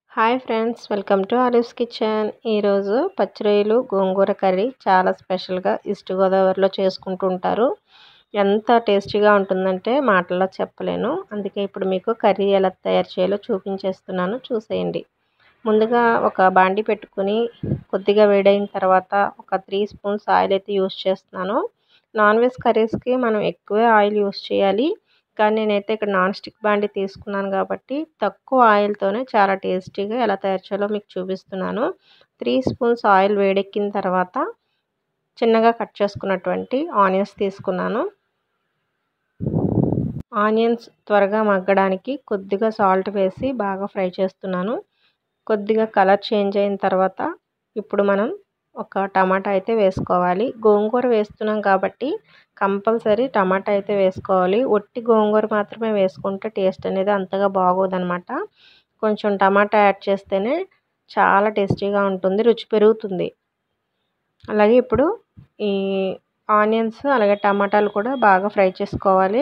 Hi friends, welcome to Olive's Kitchen. ఈరోజు పచ్చిరొయ్యలు గోంగూర curry చాలా స్పెషల్గా ఈస్ట్ గోదావరిలో చేసుకుంటూ ఉంటారు. ఎంత టేస్టీగా ఉంటుందంటే మాటల్లో చెప్పలేను. అందుకే ఇప్పుడు మీకు కర్రీ ఎలా తయారు చేయాలో చూపించేస్తున్నాను, చూసేయండి. ముందుగా ఒక బాండి పెట్టుకుని కొద్దిగా వేడైన తర్వాత ఒక 3 స్పూన్స్ ఆయిల్ అయితే యూస్ చేస్తున్నాను. నాన్ వెజ్ కర్రీస్కి మనం ఎక్కువే ఆయిల్ యూస్ చేయాలి. కానీ నేనైతే ఇక్కడ నాన్ స్టిక్ బాండి తీసుకున్నాను కాబట్టి తక్కువ ఆయిల్తోనే చాలా టేస్టీగా ఎలా తయారు చేయాలో మీకు చూపిస్తున్నాను. 3 స్పూన్స్ ఆయిల్ వేడెక్కిన తర్వాత చిన్నగా కట్ చేసుకున్నటువంటి ఆనియన్స్ తీసుకున్నాను. ఆనియన్స్ త్వరగా మగ్గడానికి కొద్దిగా సాల్ట్ వేసి బాగా ఫ్రై చేస్తున్నాను. కొద్దిగా కలర్ చేంజ్ అయిన తర్వాత ఇప్పుడు మనం ఒక టమాటా అయితే వేసుకోవాలి. గోంగూర వేస్తున్నాం కాబట్టి కంపల్సరీ టమాటా అయితే వేసుకోవాలి. ఒట్టి గోంగూర మాత్రమే వేసుకుంటే టేస్ట్ అనేది అంతగా బాగోదన్నమాట. కొంచెం టమాటా యాడ్ చేస్తేనే చాలా టేస్టీగా ఉంటుంది, రుచి పెరుగుతుంది. అలాగే ఇప్పుడు ఈ ఆనియన్స్ అలాగే టమాటాలు కూడా బాగా ఫ్రై చేసుకోవాలి.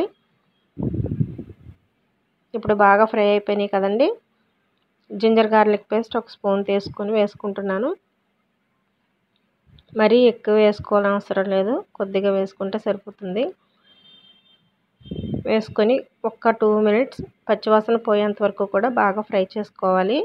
ఇప్పుడు బాగా ఫ్రై అయిపోయినాయి కదండి. జింజర్ గార్లిక్ పేస్ట్ ఒక స్పూన్ తీసుకొని వేసుకుంటున్నాను. మరీ ఎక్కువ వేసుకోవాలని అవసరం లేదు, కొద్దిగా వేసుకుంటే సరిపోతుంది. వేసుకొని ఒక 2 మినిట్స్ పచ్చివాసన పోయేంత వరకు కూడా బాగా ఫ్రై చేసుకోవాలి.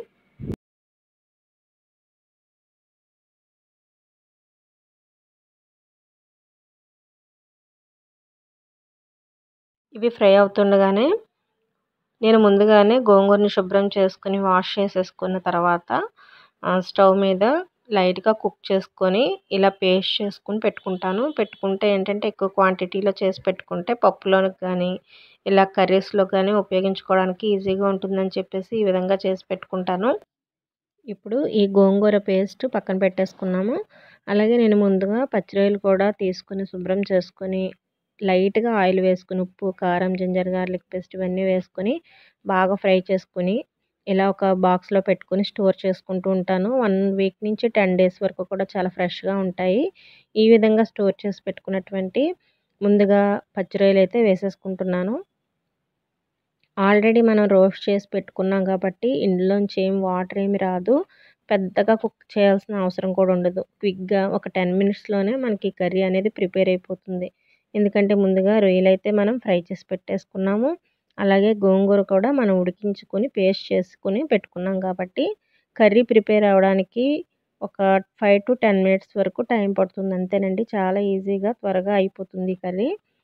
ఇవి ఫ్రై అవుతుండగానే నేను ముందుగానే గోంగూరని శుభ్రం చేసుకుని వాష్ చేసేసుకున్న తర్వాత స్టవ్ మీద లైట్గా కుక్ చేసుకొని ఇలా పేస్ట్ చేసుకుని పెట్టుకుంటే ఏంటంటే ఎక్కువ క్వాంటిటీలో చేసి పెట్టుకుంటే పప్పులోకి కానీ ఇలా కర్రీస్లో కానీ ఉపయోగించుకోవడానికి ఈజీగా ఉంటుందని చెప్పేసి ఈ విధంగా చేసి పెట్టుకుంటాను. ఇప్పుడు ఈ గోంగూర పేస్ట్ పక్కన పెట్టేసుకున్నాము. అలాగే నేను ముందుగా పచ్చిరొయ్యలు కూడా తీసుకుని శుభ్రం చేసుకొని లైట్గా ఆయిల్ వేసుకుని ఉప్పు, కారం, జింజర్ గార్లిక్ పేస్ట్ ఇవన్నీ వేసుకొని బాగా ఫ్రై చేసుకుని ఇలా ఒక బాక్స్లో పెట్టుకుని స్టోర్ చేసుకుంటూ ఉంటాను. 1 వీక్ నుంచి 10 డేస్ వరకు కూడా చాలా ఫ్రెష్గా ఉంటాయి. ఈ విధంగా స్టోర్ చేసి పెట్టుకున్నటువంటి ముందుగా పచ్చిరొయ్యలు అయితే వేసేసుకుంటున్నాను. ఆల్రెడీ మనం రోస్ట్ చేసి పెట్టుకున్నాం కాబట్టి ఇందులోంచి వాటర్ ఏమి రాదు. పెద్దగా కుక్ చేయాల్సిన అవసరం కూడా ఉండదు. క్విక్గా ఒక 10 మినిట్స్లోనే మనకి కర్రీ అనేది ప్రిపేర్ అయిపోతుంది. ఎందుకంటే ముందుగా రొయ్యలు అయితే మనం ఫ్రై చేసి పెట్టేసుకున్నాము. అలాగే గోంగూర కూడా మనం ఉడికించుకొని పేస్ట్ చేసుకుని పెట్టుకున్నాం కాబట్టి కర్రీ ప్రిపేర్ అవ్వడానికి ఒక 5 to 10 మినిట్స్ వరకు టైం పడుతుంది, అంతేనండి. చాలా ఈజీగా త్వరగా అయిపోతుంది కర్రీ.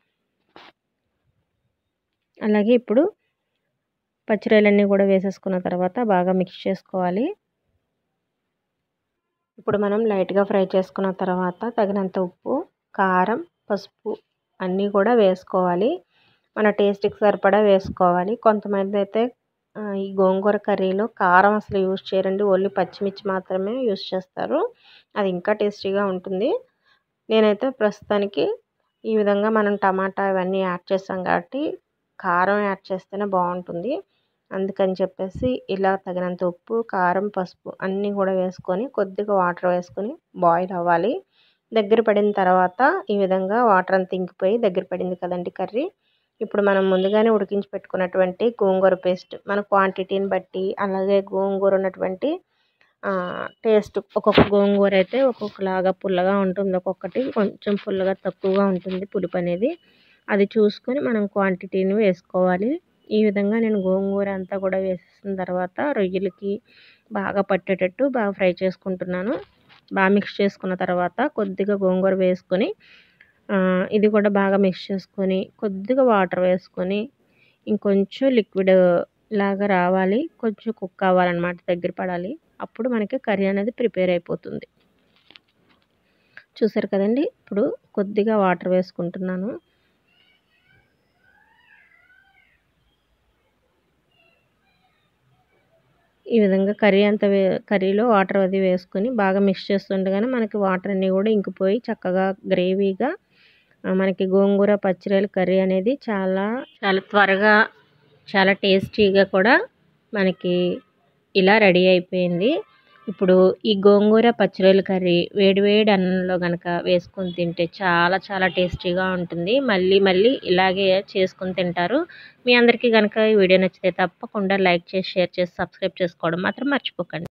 అలాగే ఇప్పుడు పచ్చిరొయ్యలన్నీ కూడా వేసేసుకున్న తర్వాత బాగా మిక్స్ చేసుకోవాలి. ఇప్పుడు మనం లైట్గా ఫ్రై చేసుకున్న తర్వాత తగినంత ఉప్పు, కారం, పసుపు అన్నీ కూడా వేసుకోవాలి. మన టేస్ట్కి సరిపడా వేసుకోవాలి. కొంతమంది అయితే ఈ గోంగూర కర్రీలో కారం అసలు యూజ్ చేయరండి, ఓన్లీ పచ్చిమిర్చి మాత్రమే యూజ్ చేస్తారు. అది ఇంకా టేస్టీగా ఉంటుంది. నేనైతే ప్రస్తుతానికి ఈ విధంగా మనం టమాటా ఇవన్నీ యాడ్ చేస్తాం కాబట్టి కారం యాడ్ చేస్తేనే బాగుంటుంది. అందుకని చెప్పేసి ఇలా తగినంత ఉప్పు, కారం, పసుపు అన్నీ కూడా వేసుకొని కొద్దిగా వాటర్ వేసుకొని బాయిల్ అవ్వాలి. దగ్గర పడిన తర్వాత ఈ విధంగా వాటర్ అంతా ఇంకిపోయి దగ్గర పడింది కదండి కర్రీ. ఇప్పుడు మనం ముందుగానే ఉడికించి పెట్టుకున్నటువంటి గోంగూర పేస్ట్ మన క్వాంటిటీని బట్టి అలాగే గోంగూర ఉన్నటువంటి టేస్ట్ ఒక్కొక్క గోంగూర అయితే ఒక్కొక్కలాగా పుల్లగా ఉంటుంది, ఒక్కొక్కటి కొంచెం పుల్లగా తక్కువగా ఉంటుంది పులుపు అనేది. అది చూసుకొని మనం క్వాంటిటీని వేసుకోవాలి. ఈ విధంగా నేను గోంగూర అంతా కూడా వేసేసిన తర్వాత రొయ్యలకి బాగా పట్టేటట్టు బాగా ఫ్రై చేసుకుంటున్నాను. బాగా మిక్స్ చేసుకున్న తర్వాత కొద్దిగా గోంగూర వేసుకొని ఇది కూడా బాగా మిక్స్ చేసుకొని కొద్దిగా వాటర్ వేసుకొని ఇంకొంచెం లిక్విడ్ లాగా రావాలి, కొంచెం కుక్ అవ్వాలన్నమాట, దగ్గర పడాలి. అప్పుడు మనకి కర్రీ అనేది ప్రిపేర్ అయిపోతుంది. చూసారు కదండి. ఇప్పుడు కొద్దిగా వాటర్ వేసుకుంటున్నాను. ఈ విధంగా కర్రీలో వాటర్ అది వేసుకొని బాగా మిక్స్ చేస్తుండగానే మనకి వాటర్ అన్నీ కూడా ఇంకిపోయి చక్కగా గ్రేవీగా మనకి గోంగూర పచ్చిరొయ్యల కర్రీ అనేది చాలా చాలా త్వరగా చాలా టేస్టీగా కూడా మనకి ఇలా రెడీ అయిపోయింది. ఇప్పుడు ఈ గోంగూర పచ్చిరొయ్యల కర్రీ వేడి వేడి అన్నంలో గనక వేసుకొని తింటే చాలా చాలా టేస్టీగా ఉంటుంది. మళ్ళీ మళ్ళీ ఇలాగే చేసుకొని తింటారు. మీ అందరికీ గనక ఈ వీడియో నచ్చితే తప్పకుండా లైక్ చేసి, షేర్ చేసి, సబ్స్క్రైబ్ చేసుకోవడం మాత్రం మర్చిపోకండి.